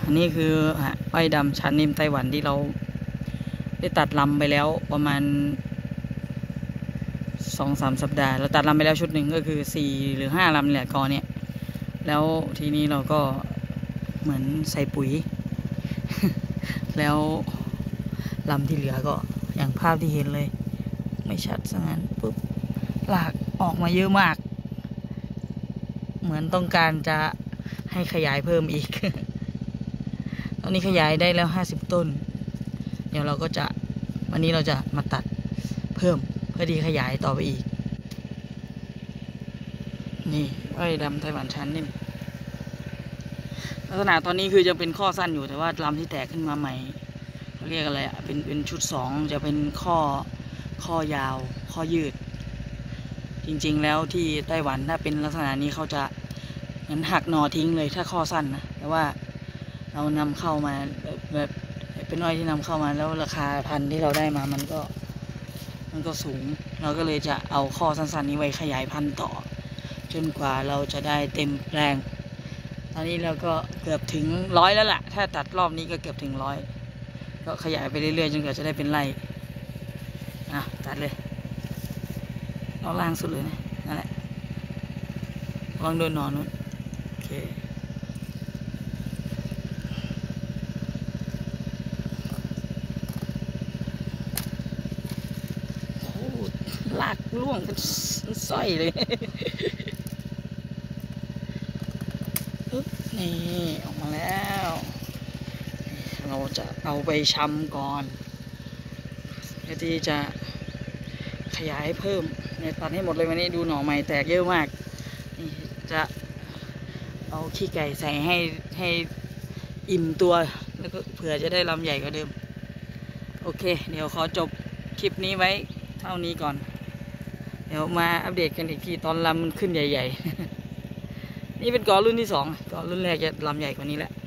อันนี้คืออ้อยดำชั้นนิ่มไต้หวันที่เราได้ตัดลำไปแล้วประมาณ2-3 สัปดาห์เราตัดลำไปแล้วชุดหนึ่งก็คือ4 หรือ 5 ลำแหละกอเนี่ยแล้วทีนี้เราก็เหมือนใส่ปุ๋ย แล้วลำที่เหลือก็อย่างภาพที่เห็นเลยไม่ชัดซะงั้นปุ๊บหลากออกมาเยอะมากเหมือนต้องการจะให้ขยายเพิ่มอีก ตอนนี้ขยายได้แล้ว50 ต้นเดี๋ยวเราก็จะวันนี้เราจะมาตัดเพิ่มเพื่อที่ขยายต่อไปอีกนี่อ้อยดำไต้หวันชั้นนิ่มลักษณะตอนนี้คือจะเป็นข้อสั้นอยู่แต่ว่าลำที่แตกขึ้นมาใหม่เขาเรียกอะไรอ่ะเป็นชุด2จะเป็นข้อยาวข้อยืดจริงๆแล้วที่ไต้หวันถ้าเป็นลักษณะนี้เขาจะเหมือนหักหน่อทิ้งเลยถ้าข้อสั้นนะแต่ว่าเรานำเข้ามาแบบเป็นอ้อยที่นำเข้ามาแล้วราคาพันธุ์ที่เราได้มามันก็สูงเราก็เลยจะเอาข้อสั้นๆนี้ไว้ขยายพันธุ์ต่อจนกว่าเราจะได้เต็มแปลงตอนนี้เราก็เกือบถึง100แล้วล่ะถ้าตัดรอบนี้ก็เกือบถึง100ก็ขยายไปเรื่อยๆจนกว่าจะได้เป็นไร่ตัดเลยเอาล่างสุดเลยนะนั่นแหละวางโดนหนอนนู้นโอเคลากล่วงเป็นสร้อยเลย นี่ออกมาแล้วเราจะเอาไปชำก่อนเพื่อที่จะขยายเพิ่มเนี่ยตัดให้หมดเลยวันนี้ดูหน่อใหม่แตกเยอะมากนี่จะเอาขี้ไก่ใส่ให้อิ่มตัวแล้วก็เผื่อจะได้ลำใหญ่กว่าเดิมโอเคเดี๋ยวขอจบคลิปนี้ไว้เท่านี้ก่อนเดี๋ยวมาอัปเดตกันอีกทีตอนลำมันขึ้นใหญ่ๆ นี่เป็นกอรุ่นที่2กอรุ่นแรกจะลำใหญ่กว่านี้แหละ